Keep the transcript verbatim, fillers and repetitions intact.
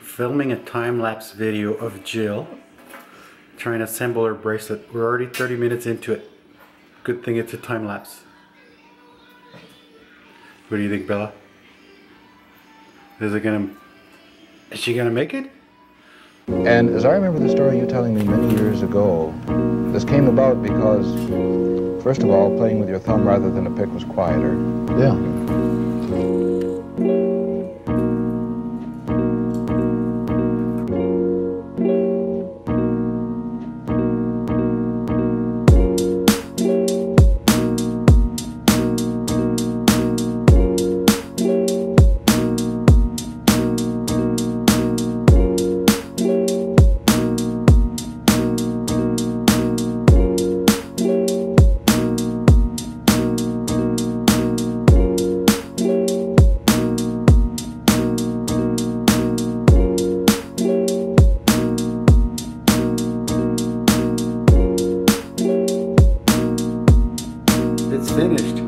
filming a time-lapse video of Jill trying to assemble her bracelet. We're already thirty minutes into it. Good thing it's a time-lapse. What do you think, Bella? Is it gonna... Is she gonna make it? And as I remember the story you telling me many years ago, this came about because, first of all, playing with your thumb rather than a pick was quieter. Yeah. It's finished.